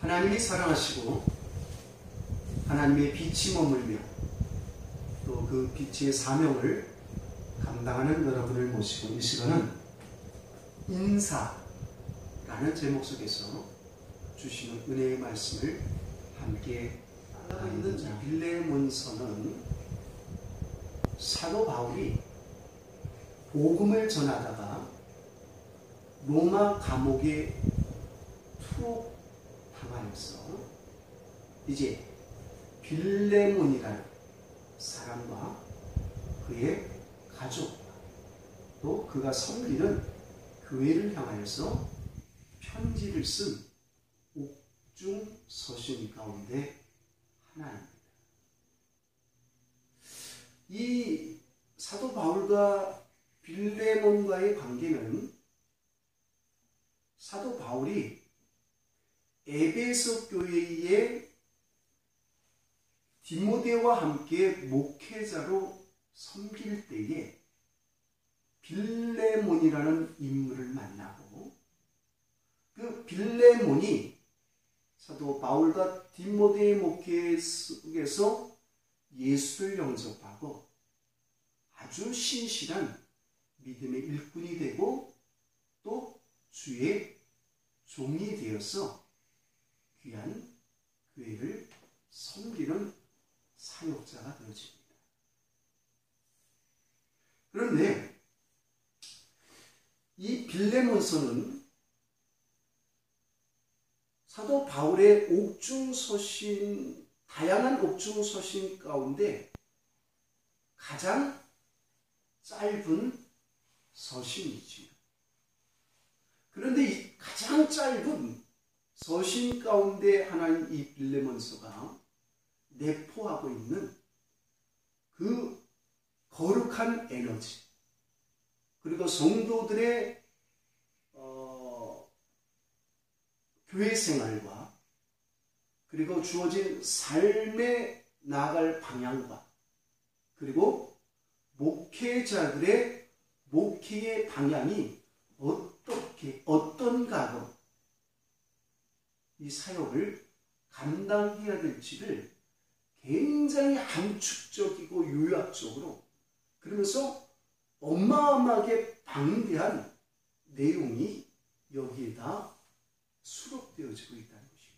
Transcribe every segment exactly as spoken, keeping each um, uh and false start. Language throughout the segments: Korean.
하나님이 사랑하시고 하나님의 빛이 머물며 또 그 빛의 사명을 감당하는 여러분을 모시고 이 시간은 인사라는 제목 속에서 주시는 은혜의 말씀을 함께 하고 있는 자 빌레몬서는 사도 바울이 복음을 전하다가 로마 감옥에 투옥 당하여서 이제 빌레몬이라는 사람과 그의 가족과 또 그가 섬기는 교회를 향하여서 편지를 쓴 옥중서신 가운데 하나입니다. 이 사도 바울과 빌레몬과의 관계는 사도 바울이 에베소 교회의 디모데와 함께 목회자로 섬길 때에 빌레몬이라는 인물을 만나고 그 빌레몬이 사도 바울과 디모데의 목회 속에서 예수를 영접하고 아주 신실한 믿음의 일꾼이 되고 또 주의 종이 되어서 귀한 교회를 섬기는 사역자가 되어집니다. 그런데 이 빌레몬서는 사도 바울의 옥중서신, 다양한 옥중서신 가운데 가장 짧은 서신이지요. 그런데 이 가장 짧은 서신 가운데 하나인 이 빌레몬서가 내포하고 있는 그 거룩한 에너지, 그리고 성도들의 어, 교회 생활과 그리고 주어진 삶에 나아갈 방향과 그리고 목회자들의 목회의 방향이 어떻게 어떤 각오로 이 사역을 감당해야 될지를 굉장히 함축적이고 요약적으로 그러면서 어마어마하게 방대한 내용이 여기에다 수록되어지고 있다는 것입니다.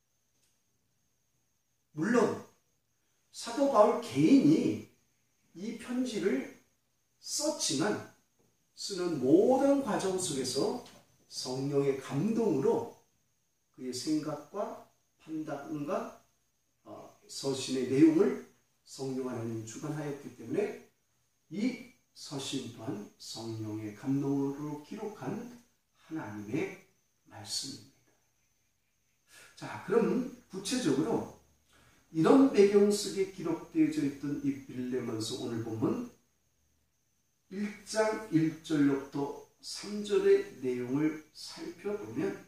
물론 사도 바울 개인이 이 편지를 썼지만 쓰는 모든 과정 속에서 성령의 감동으로 그의 생각과 판단과 서신의 내용을 성령 하나님이 주관하였기 때문에 이 서신 또한 성령의 감동으로 기록한 하나님의 말씀입니다. 자, 그럼 구체적으로 이런 배경 속에 기록되어져 있던 이 빌레몬서 오늘 보면 일 장 일 절로부터 삼 절의 내용을 살펴보면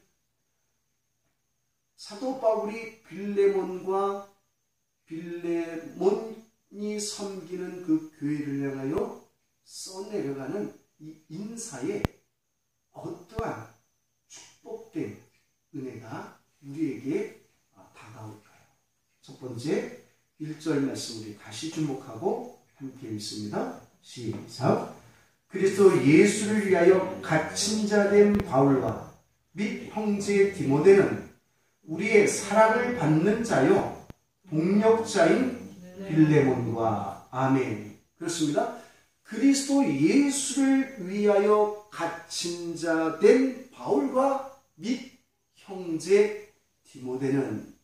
사도 바울이 빌레몬과 빌레몬이 섬기는 그 교회를 향하여 써내려가는 이 인사에 어떠한 축복된 은혜가 우리에게 다가올까요? 첫 번째 일 절 말씀 우리 다시 주목하고 함께 읽습니다. 시작. 그리스도 예수를 위하여 갇힌 자 된 바울과 및 형제 디모데는 우리의 사랑을 받는 자요 동력자인 빌레몬과 아멘. 그렇습니다. 그리스도 예수를 위하여 갇힌 자 된 바울과 및 형제 디모데는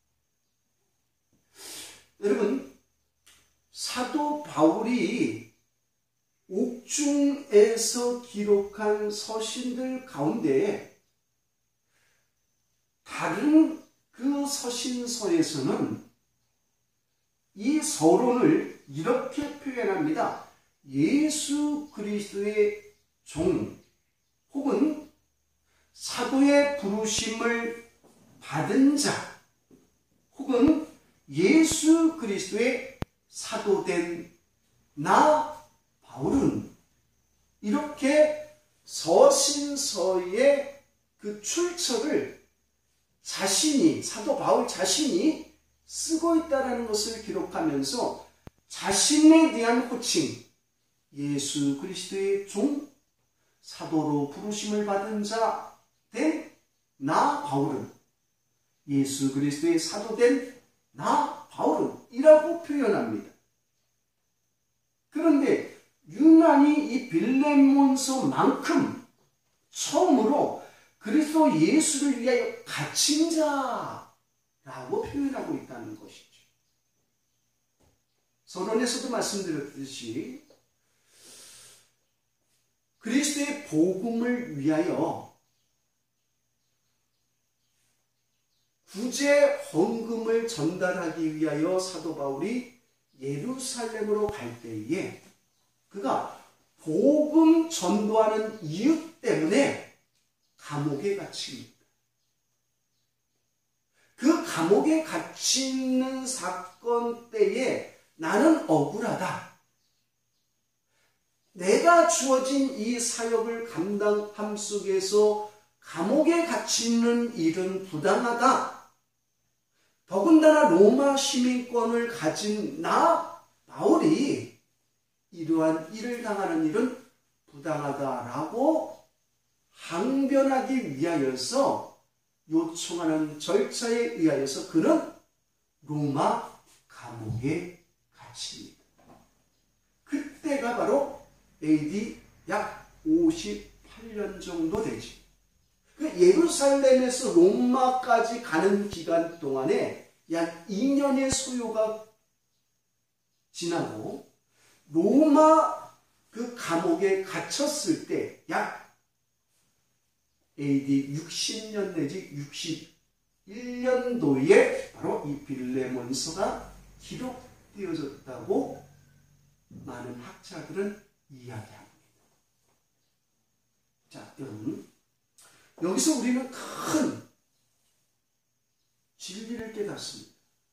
여러분 사도 바울이 옥중에서 기록한 서신들 가운데 다른 그 서신서에서는 이 서론을 이렇게 표현합니다. 예수 그리스도의 종 혹은 사도의 부르심을 받은 자 혹은 예수 그리스도의 사도된 나 바울은 이렇게 서신서의 그 출처를 자신이 자신이 쓰고 있다는 것을 기록하면서 자신에 대한 호칭, 예수 그리스도의 종, 사도로 부르심을 받은 자 된 나 바울은, 예수 그리스도의 사도된 나 바울은 이라고 표현합니다. 그런데 유난히 이 빌레몬서만큼 처음으로 그리스도 예수를 위하여 갇힌 자라고 표현하고 있다는 것이죠. 서론에서도 말씀드렸듯이 그리스도의 복음을 위하여 구제 헌금을 전달하기 위하여 사도 바울이 예루살렘으로 갈 때에 그가 복음 전도하는 이유 때문에 감옥에 갇힙니다. 그 감옥에 갇히는 사건 때에 나는 억울하다. 내가 주어진 이 사역을 감당함 속에서 감옥에 갇히는 일은 부당하다. 더군다나 로마 시민권을 가진 나 바울이 이러한 일을 당하는 일은 부당하다라고 항변하기 위하여서 요청하는 절차에 의하여서 그는 로마 감옥에 갇힙니다. 그때가 바로 에이디 약 오십팔 년 정도 되지. 그 예루살렘에서 로마까지 가는 기간 동안에 약 이 년의 소요가 지나고 로마 그 감옥에 갇혔을 때 약 에이디 육십 년 내지 육십일 년도에 바로 이 빌레몬서가 기록되어졌다고 많은 학자들은 이야기합니다. 자, 여러분, 여기서 우리는 큰 진리를 깨닫습니다.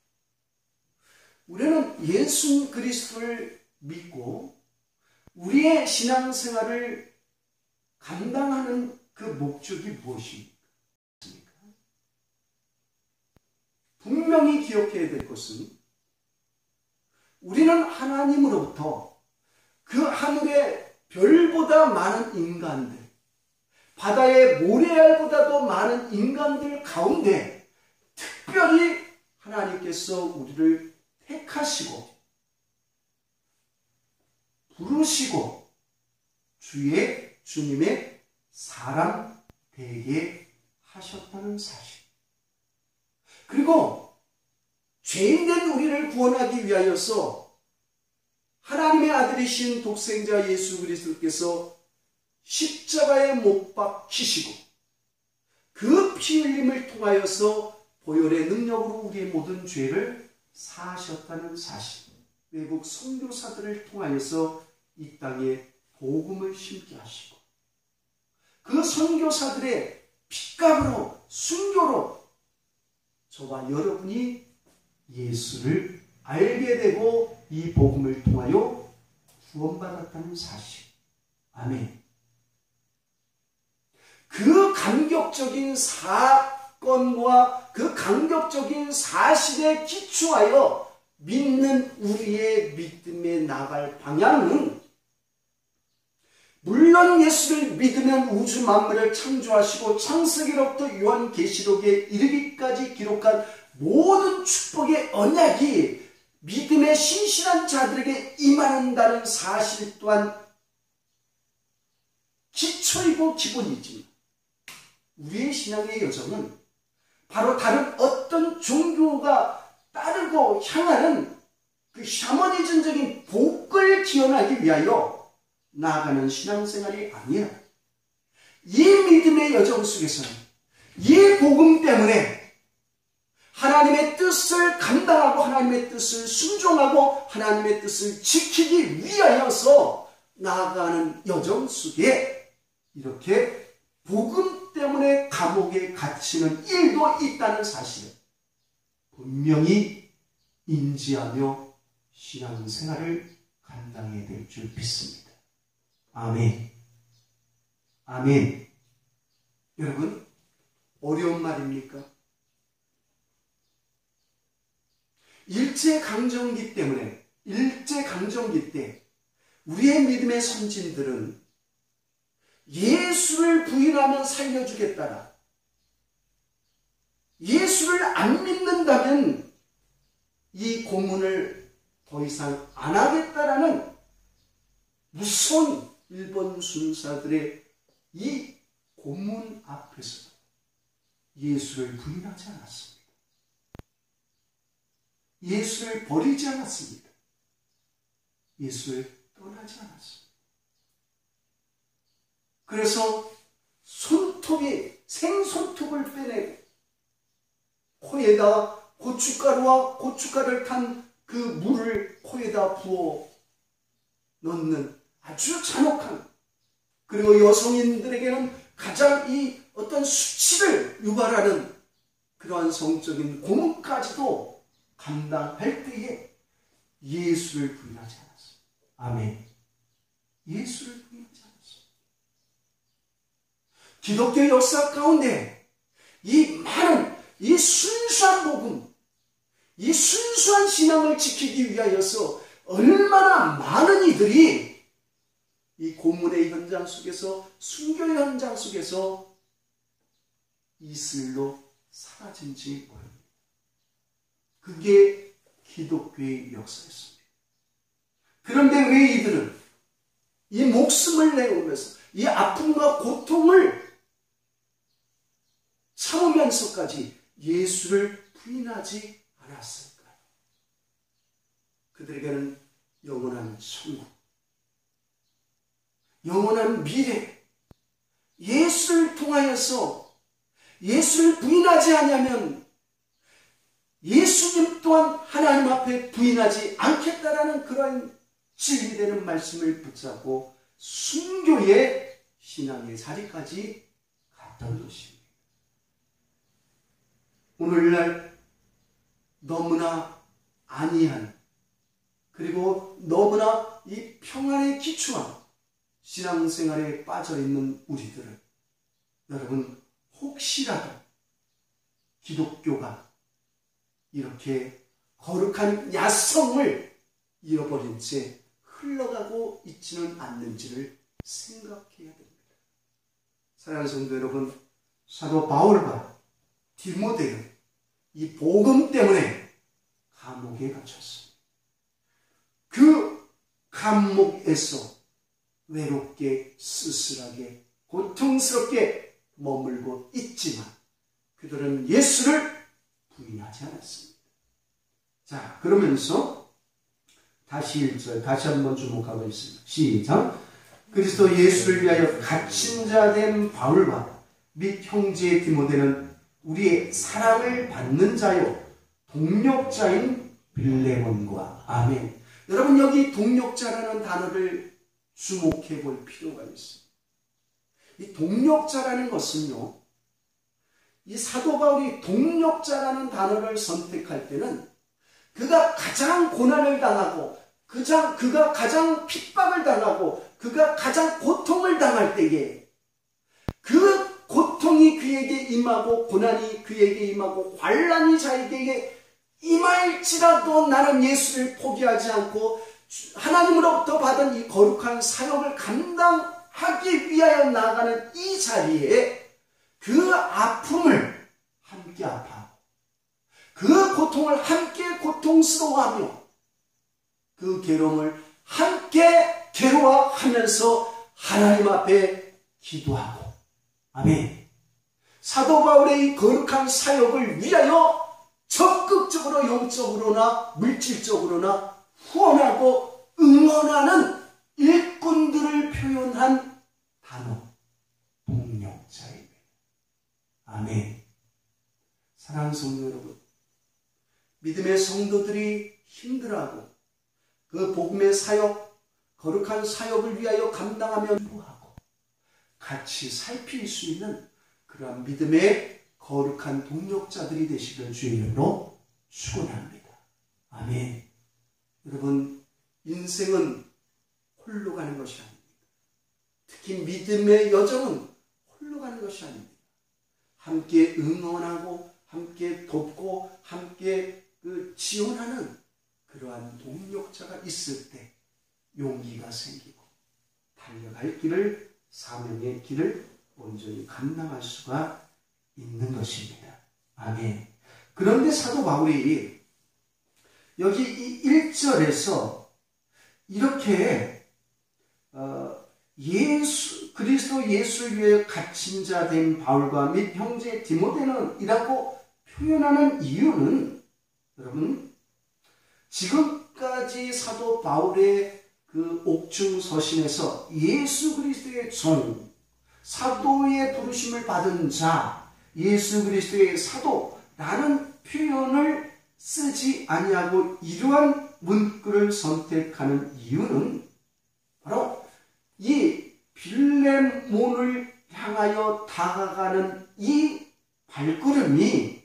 우리는 예수 그리스도를 믿고 우리의 신앙생활을 감당하는 그 목적이 무엇입니까? 분명히 기억해야 될 것은 우리는 하나님으로부터 그 하늘의 별보다 많은 인간들, 바다의 모래알보다도 많은 인간들 가운데 특별히 하나님께서 우리를 택하시고 부르시고 주의 주님의 사람 되게 하셨다는 사실, 그리고 죄인된 우리를 구원하기 위하여서 하나님의 아들이신 독생자 예수 그리스도께서 십자가에 못 박히시고 그 피 흘림을 통하여서 보혈의 능력으로 우리의 모든 죄를 사하셨다는 사실, 외국 선교사들을 통하여서 이 땅에 복음을 심게 하시고 그 선교사들의 핏값으로 순교로 저와 여러분이 예수를 알게 되고 이 복음을 통하여 구원받았다는 사실. 아멘. 그 감격적인 사건과 그 감격적인 사실에 기초하여 믿는 우리의 믿음에 나갈 방향은 물론 예수를 믿으면 우주 만물을 창조하시고 창세기로부터 요한계시록에 이르기까지 기록한 모든 축복의 언약이 믿음의 신실한 자들에게 임한다는 사실 또한 기초이고 기본이지만 우리의 신앙의 여정은 바로 다른 어떤 종교가 따르고 향하는 그 샤머니즘적인 복을 기원하기 위하여 나아가는 신앙생활이 아니야. 이 믿음의 여정 속에서는 이 복음 때문에 하나님의 뜻을 감당하고 하나님의 뜻을 순종하고 하나님의 뜻을 지키기 위하여서 나아가는 여정 속에 이렇게 복음 때문에 감옥에 갇히는 일도 있다는 사실을 분명히 인지하며 신앙생활을 감당해야 될 줄 믿습니다. 아멘. 아멘. 여러분, 어려운 말입니까? 일제강점기 때문에, 일제강점기 때 우리의 믿음의 선진들은 예수를 부인하면 살려주겠다라, 예수를 안 믿는다면 이 고문을 더 이상 안 하겠다라는 무서운 일본 순사들의 이 고문 앞에서 예수를 부인하지 않았습니다. 예수를 버리지 않았습니다. 예수를 떠나지 않았습니다. 그래서 손톱이, 생손톱을 빼내고 코에다 고춧가루와 고춧가루를 탄 그 물을 코에다 부어 넣는 아주 잔혹한, 그리고 여성인들에게는 가장 이 어떤 수치를 유발하는 그러한 성적인 고문까지도 감당할 때에 예수를 부인하지 않았습니다. 아멘. 예수를 부인하지 않았습니다. 기독교 역사 가운데 이 많은, 이 순수한 복음, 이 순수한 신앙을 지키기 위하여서 얼마나 많은 이들이 이 고문의 현장 속에서, 순교의 현장 속에서 이슬로 사라진지 모릅니다. 그게 기독교의 역사였습니다. 그런데 왜 이들은 이 목숨을 내오면서 이 아픔과 고통을 참으면서까지 예수를 부인하지 않았을까요? 그들에게는 영원한 천국, 영원한 미래, 예수를 통하여서 예수를 부인하지 않으면 예수님 또한 하나님 앞에 부인하지 않겠다라는 그런 진리되는 말씀을 붙잡고 순교의 신앙의 자리까지 갔던 것입니다. 오늘날 너무나 안이한, 그리고 너무나 이 평안에 기초한 신앙생활에 빠져있는 우리들은, 여러분 혹시라도 기독교가 이렇게 거룩한 야성을 잃어버린 채 흘러가고 있지는 않는지를 생각해야 됩니다. 사랑하는 성도 여러분, 사도 바울과 디모데는 이 복음 때문에 감옥에 갇혔습니다. 그 감옥에서 외롭게, 쓸쓸하게, 고통스럽게 머물고 있지만 그들은 예수를 부인하지 않았습니다. 자, 그러면서 다시 일 절 다시 한번 주목하고 있습니다. 시작. 그리스도 예수를 위하여 갇힌 자 된 바울과 및 형제 디모데는 우리의 사랑을 받는 자요 동력자인 빌레몬과, 아멘. 여러분, 여기 동력자라는 단어를 주목해 볼 필요가 있습니다. 이 동력자라는 것은요, 이 사도 바울이 동력자라는 단어를 선택할 때는 그가 가장 고난을 당하고 그가, 그가 가장 핍박을 당하고 그가 가장 고통을 당할 때에 그 고통이 그에게 임하고 고난이 그에게 임하고 환난이 자에게 임할지라도 나는 예수를 포기하지 않고 하나님으로부터 받은 이 거룩한 사역을 감당하기 위하여 나아가는 이 자리에 그 아픔을 함께 아파하고 그 고통을 함께 고통스러워하며 그 괴로움을 함께 괴로워하면서 하나님 앞에 기도하고, 아멘. 사도 바울의 이 거룩한 사역을 위하여 적극적으로 영적으로나 물질적으로나 후원하고 응원하는 일꾼들을 표현한 단어, 동력자입니다. 아멘. 사랑하는 성도 여러분, 믿음의 성도들이 힘들어하고 그 복음의 사역, 거룩한 사역을 위하여 감당하며 기도하고 같이 살필 수 있는 그러한 믿음의 거룩한 동력자들이 되시길 주의 이름으로 축원합니다. 아멘. 여러분, 인생은 홀로 가는 것이 아닙니다. 특히 믿음의 여정은 홀로 가는 것이 아닙니다. 함께 응원하고 함께 돕고 함께 그 지원하는 그러한 동력자가 있을 때 용기가 생기고 달려갈 길을, 사명의 길을 온전히 감당할 수가 있는 것입니다. 아멘. 그런데 사도 바울이 여기 이 일 절에서 이렇게 어, 예수, 그리스도 예수를 위해 갇힌 자 된 바울과 및 형제 디모데는 이라고 표현하는 이유는, 여러분, 지금까지 사도 바울의 그 옥중 서신에서 예수 그리스도의 종, 사도의 부르심을 받은 자, 예수 그리스도의 사도라는 표현을 쓰지 아니하고 이러한 문구를 선택하는 이유는 바로 이 빌레몬을 향하여 다가가는 이 발걸음이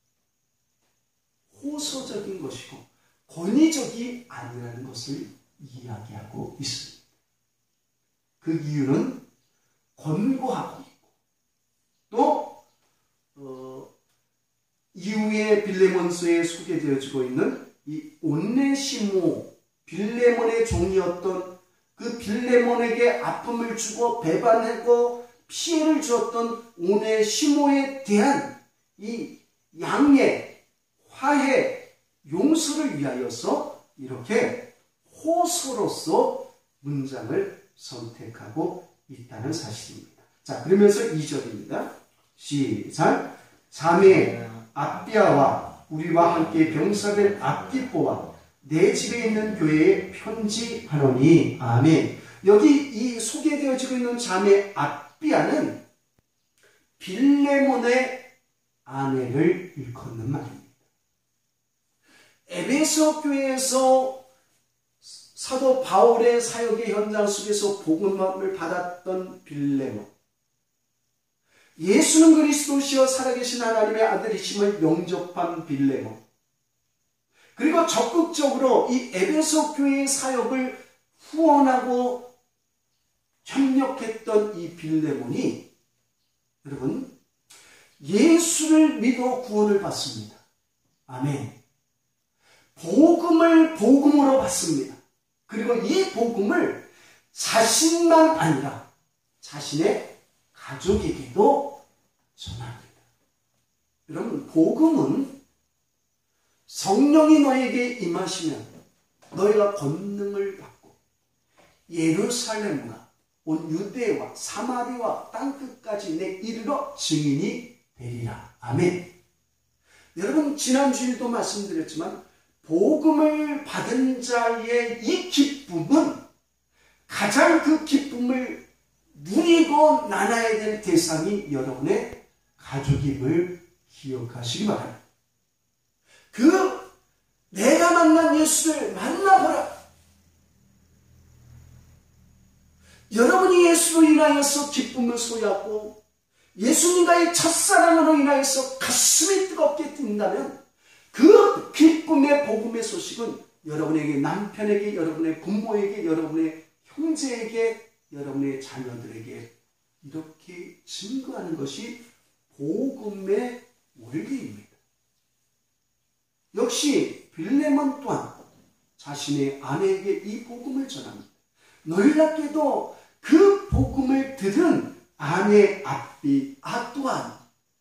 호소적인 것이고 권위적이 아니라는 것을 이야기하고 있습니다. 그 이유는 권고하고 있고 또 어, 이후에 빌레몬서에 소개되어지고 있는 이 온네시모, 빌레몬의 종이었던 그 빌레몬에게 아픔을 주고 배반하고 피해를 주었던 온네시모에 대한 이 양해, 화해, 용서를 위하여서 이렇게 호소로서 문장을 선택하고 있다는 사실입니다. 자, 그러면서 이 절입니다. 시작. 자매 아비아와 우리와 함께 병사된 아키포와 내 집에 있는 교회에 편지하노니. 아멘. 여기 이 소개되어지고 있는 자매 아비아는 빌레몬의 아내를 일컫는 말입니다. 에베소 교회에서 사도 바울의 사역의 현장 속에서 복음을 받았던 빌레몬, 예수는 그리스도시여 살아계신 하나님의 아들이심을 영접한 빌레몬, 그리고 적극적으로 이 에베소 교회의 사역을 후원하고 협력했던 이 빌레몬이, 여러분, 예수를 믿어 구원을 받습니다. 아멘. 복음을 복음으로 받습니다. 그리고 이 복음을 자신만 아니라 자신의 가족에게도 전합니다. 여러분, 복음은 성령이 너에게 임하시면 너희가 권능을 받고 예루살렘과 온 유대와 사마리와 땅끝까지 내 이르러 증인이 되리라. 아멘. 여러분, 지난 주일도 말씀드렸지만 복음을 받은 자의 이 기쁨은 가장 그 기쁨을 누리고 나눠야 될 대상이 여러분의 가족임을 기억하시기 바랍니다. 그 내가 만난 예수를 만나보라. 여러분이 예수로 인하여서 기쁨을 소유하고 예수님과의 첫사랑으로 인하여서 가슴이 뜨겁게 뛴다면 그 기쁨의 복음의 소식은 여러분에게, 남편에게, 여러분의 부모에게, 여러분의 형제에게, 여러분의 자녀들에게 이렇게 증거하는 것이 복음의 원리입니다. 역시 빌레몬 또한 자신의 아내에게 이 복음을 전합니다. 놀랍게도 그 복음을 들은 아내 아비아 또한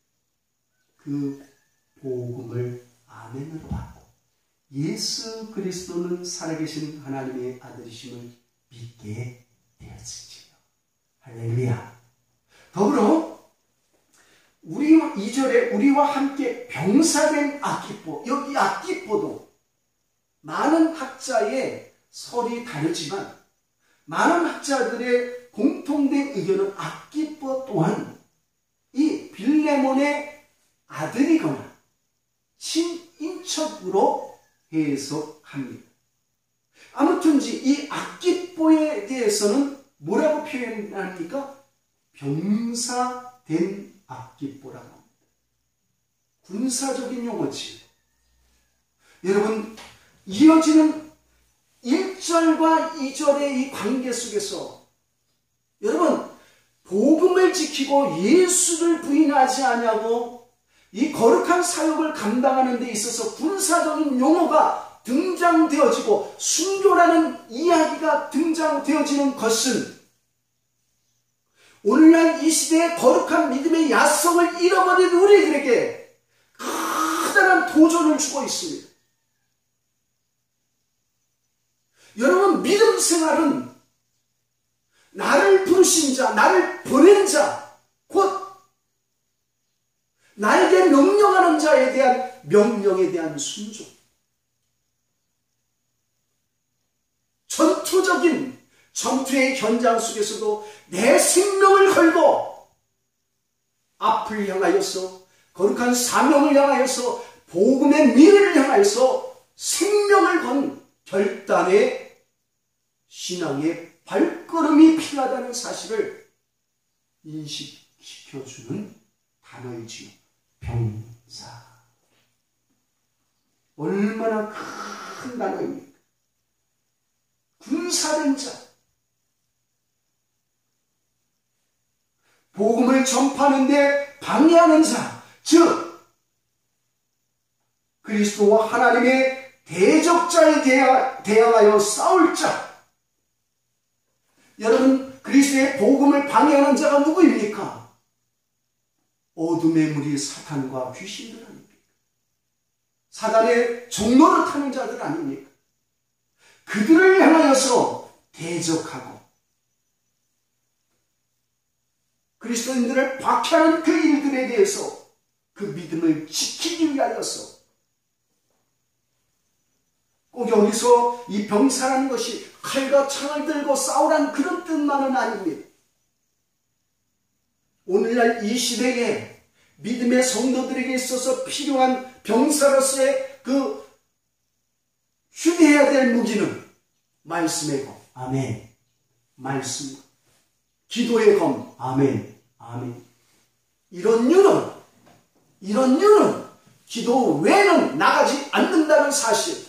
그 복음을 아멘으로 받고 예수 그리스도는 살아계신 하나님의 아들이심을 믿게 되었지요. 할렐루야. 더불어 우리 이 절에 우리와 함께 병사된 아키포, 여기 아키포도 많은 학자의 설이 다르지만 많은 학자들의 공통된 의견은 아키포 또한 이 빌레몬의 아들이거나 친인척으로 해석합니다. 아무튼지 이 아키포에 대해서는 뭐라고 표현합니까? 병사된 아키포라고 합니다. 군사적인 용어지. 여러분, 이어지는 일 절과 이 절의 이 관계 속에서 여러분, 복음을 지키고 예수를 부인하지 아니하고 이 거룩한 사역을 감당하는 데 있어서 군사적인 용어가 등장되어지고 순교라는 이야기가 등장되어지는 것은 오늘날 이 시대의 거룩한 믿음의 야성을 잃어버린 우리들에게 커다란 도전을 주고 있습니다. 여러분, 믿음 생활은 나를 부르신 자, 나를 보낸 자, 곧 나에게 명령하는 자에 대한 명령에 대한 순종, 전투적인 전투의 현장 속에서도 내 생명을 걸고 앞을 향하여서 거룩한 사명을 향하여서 복음의 미래를 향하여서 생명을 건 결단의 신앙의 발걸음이 필요하다는 사실을 인식시켜주는 단어이지요. 병사. 얼마나 큰 단어입니까? 군사된 자. 복음을 전파하는데 방해하는 자. 즉 그리스도와 하나님의 대적자에 대항하여 싸울 자. 여러분, 그리스도의 복음을 방해하는 자가 누구입니까? 어둠의 무리 사탄과 귀신들 아닙니까? 사단의 종로를 타는 자들 아닙니까? 그들을 향하여서 대적하고 그리스도인들을 박해하는 그 일들에 대해서 그 믿음을 지키기 위하여서 꼭 여기서 이 병사라는 것이 칼과 창을 들고 싸우라는 그런 뜻만은 아닙니다. 오늘날 이 시대에 믿음의 성도들에게 있어서 필요한 병사로서의 그 휴대해야 될 무기는 말씀의 검, 아멘. 말씀, 기도의 검, 아멘, 아멘. 이런 유는, 이런 유는 기도 외에는 나가지 않는다는 사실.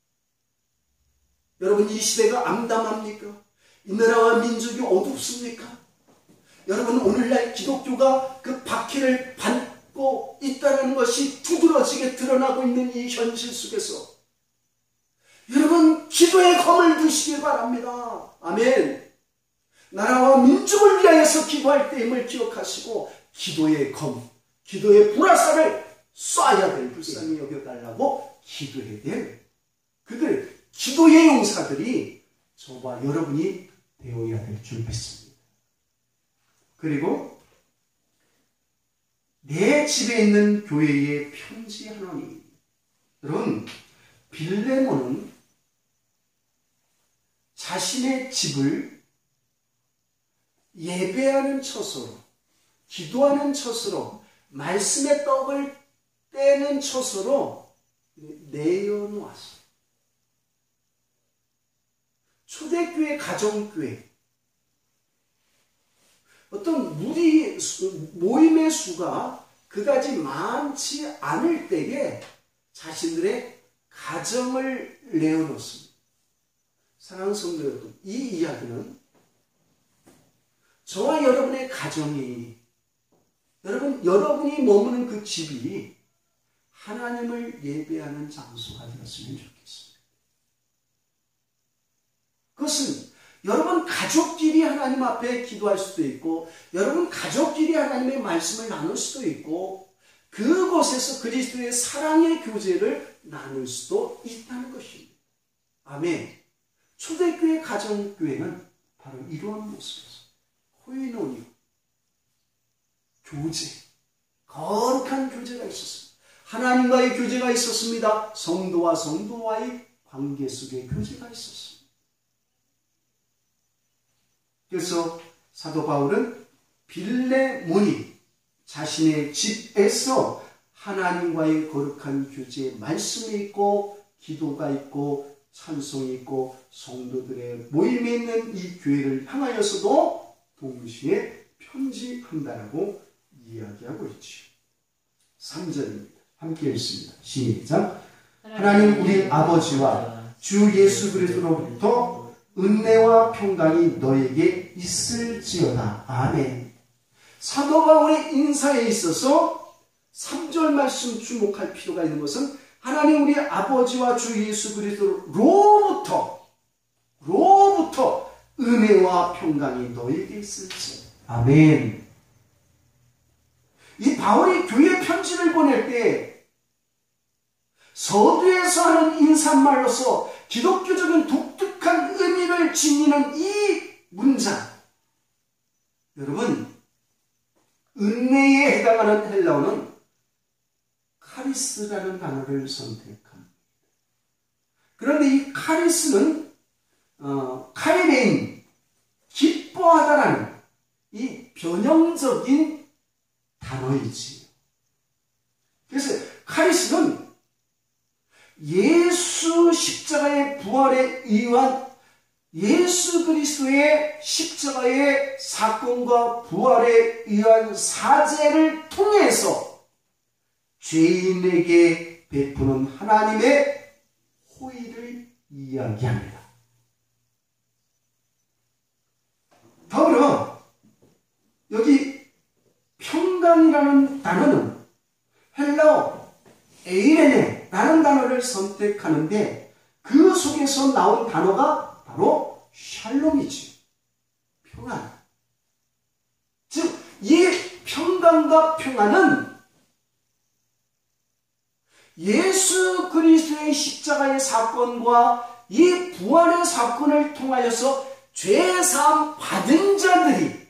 여러분, 이 시대가 암담합니까? 이 나라와 민족이 어둡습니까? 여러분, 오늘날 기독교가 그 박해를 받고 있다는 것이 두드러지게 드러나고 있는 이 현실 속에서 여러분, 기도의 검을 드시길 바랍니다. 아멘. 나라와 민족을 위하여서 기도할 때임을 기억하시고 기도의 검, 기도의 불화살을 쏴야 될 불쌍히 여겨달라고 기도해야 될 그들, 기도의 용사들이 저와 여러분이 되어야 될 줄 믿습니다. 그리고 내 집에 있는 교회에 편지하노니. 여러분, 빌레몬은 자신의 집을 예배하는 처소로, 기도하는 처소로, 말씀의 떡을 떼는 처소로 내어놓았어요. 초대교회, 가정교회, 어떤 무리, 모임의 수가 그다지 많지 않을 때에 자신들의 가정을 내어놓습니다. 사랑하는 성도 여러분, 이 이야기는 저와 여러분의 가정이, 여러분, 여러분이 머무는 그 집이 하나님을 예배하는 장소가 되었으면 좋겠습니다. 그것은 여러분 가족끼리 하나님 앞에 기도할 수도 있고, 여러분 가족끼리 하나님의 말씀을 나눌 수도 있고, 그곳에서 그리스도의 사랑의 교제를 나눌 수도 있다는 것입니다. 아멘. 초대교회, 가정교회는 바로 이러한 모습이었어요. 코이노니오, 교제, 거룩한 교제가 있었습니다. 하나님과의 교제가 있었습니다. 성도와 성도와의 관계 속에 교제가 있었습니다. 그래서 사도 바울은 빌레몬이 자신의 집에서 하나님과의 거룩한 교제, 말씀이 있고 기도가 있고 찬송이 있고 성도들의 모임에 있는 이 교회를 향하여서도 동시에 편지한다라고 이야기하고 있죠. 삼 절입니다. 함께 읽습니다. 시작. 하나님 우리 아버지와 주 예수 그리스도로부터 은혜와 평강이 너에게 있을지어다. 아멘. 사도 바울의 인사에 있어서 삼 절 말씀 주목할 필요가 있는 것은 하나님 우리 아버지와 주 예수 그리스도로부터 로부터 은혜와 평강이 너에게 있을지. 아멘. 이 바울이 교회 편지를 보낼 때 서두에서 하는 인사말로서 기독교적인 독특한 의미를 지니는 이 문장, 여러분, 은혜에 해당하는 헬라어는 카리스라는 단어를 선택합니다. 그런데 이 카리스는 어, 카리레인, 기뻐하다라는 이 변형적인 단어이지. 그래서 카리스는 예수 십자가의 부활에 의한 예수 그리스도의 십자가의 사건과 부활에 의한 사죄를 통해서 죄인에게 베푸는 하나님의 호의를 이야기합니다. 더불어 여기 평강이라는 단어는 헬라어 에이레네라는 단어를 선택하는데 그 속에서 나온 단어가 바로 샬롬이지. 평안. 즉, 이 평강과 평안은 예수 그리스도의 십자가의 사건과 이 부활의 사건을 통하여서 죄사함 받은 자들이,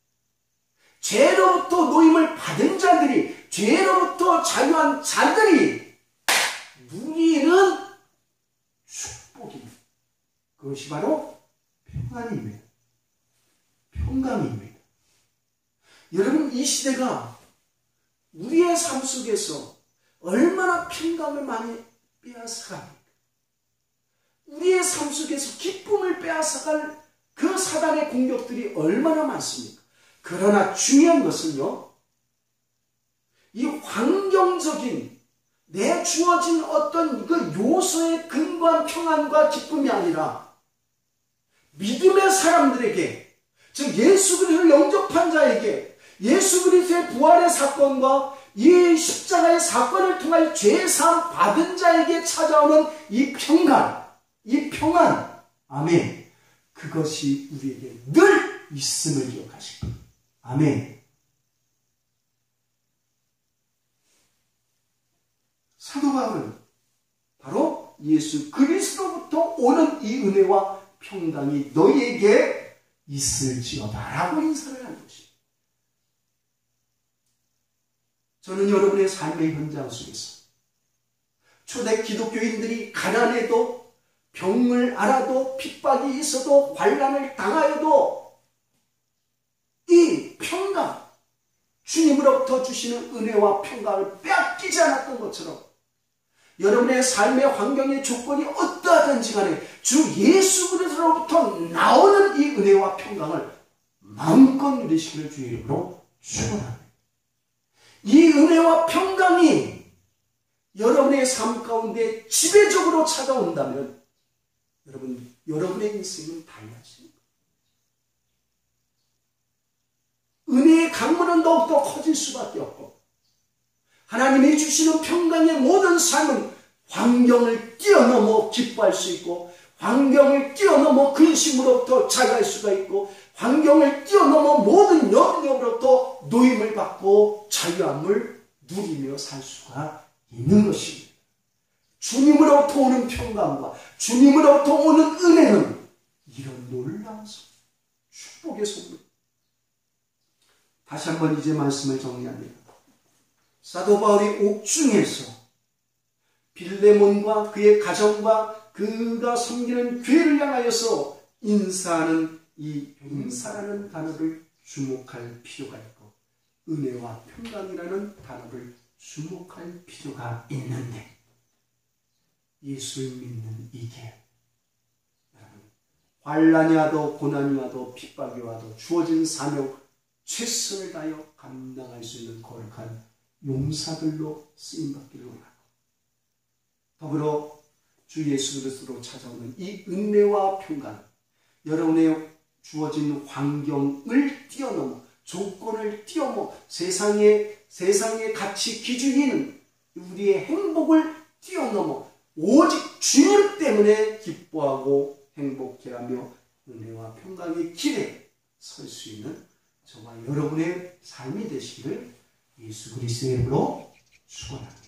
죄로부터 노임을 받은 자들이, 죄로부터 자유한 자들이 누리는 축복입니다. 그것이 바로 평안입니다. 평강입니다. 여러분, 이 시대가 우리의 삶 속에서 얼마나 평강을 많이 빼앗아갑니까? 우리의 삶 속에서 기쁨을 빼앗아갈 그 사단의 공격들이 얼마나 많습니까? 그러나 중요한 것은요, 이 환경적인 내 주어진 어떤 그 요소의 근거한 평안과 기쁨이 아니라 믿음의 사람들에게, 즉 예수 그리스도를 영접한 자에게 예수 그리스도의 부활의 사건과 이 십자가의 사건을 통하여 죄사함 받은 자에게 찾아오는 이 평강, 이 평안, 아멘. 그것이 우리에게 늘 있음을 기억하시고, 아멘. 사도 바울은 바로 예수 그리스도로부터 오는 이 은혜와 평강이 너희에게 있을지어다 라고 인사를 한 것입니다. 저는 여러분의 삶의 현장 속에서 초대 기독교인들이 가난해도, 병을 앓아도, 핍박이 있어도, 환난을 당하여도 이 평강, 주님으로부터 주시는 은혜와 평강을 빼앗기지 않았던 것처럼 여러분의 삶의 환경의 조건이 어떠하든지 간에 주 예수 그리스도로부터 나오는 이 은혜와 평강을 마음껏 누리시기를 주의 이름으로 축원합니다. 이 은혜와 평강이 여러분의 삶 가운데 지배적으로 찾아온다면 여러분, 여러분의 인생은 달라집니다. 은혜의 강물은 더욱더 커질 수밖에 없고, 하나님이 주시는 평강의 모든 삶은 환경을 뛰어넘어 기뻐할 수 있고, 환경을 뛰어넘어 근심으로부터 자유할 수가 있고, 환경을 뛰어넘어 모든 염려로부터 노임을 받고 자유함을 누리며 살 수가 있는 것입니다. 주님으로부터 오는 평강과 주님으로부터 오는 은혜는 이런 놀라운 축복의 선물. 다시 한번 이제 말씀을 정리합니다. 사도 바울이 옥중에서 빌레몬과 그의 가정과 그가 섬기는 교회를 향하여서 인사하는 이 인사라는 단어를 주목할 필요가 있고, 은혜와 평강이라는 단어를 주목할 필요가 있는데, 예수를 믿는 이게 여러분, 환난이 와도 고난이 와도 핍박이 와도 주어진 사명 최선을 다하여 감당할 수 있는 거룩한 용사들로 쓰임받기를 원하고, 더불어 주 예수 그리스도로 찾아오는 이 은혜와 평강, 여러분의 주어진 환경을 뛰어넘어 조건을 뛰어넘어 세상의 세상의 가치 기준인 우리의 행복을 뛰어넘어 오직 주님 때문에 기뻐하고 행복해하며 은혜와 평강의 길에 설 수 있는 저와 여러분의 삶이 되시기를 예수 그리스도의 이름으로 축원합니다.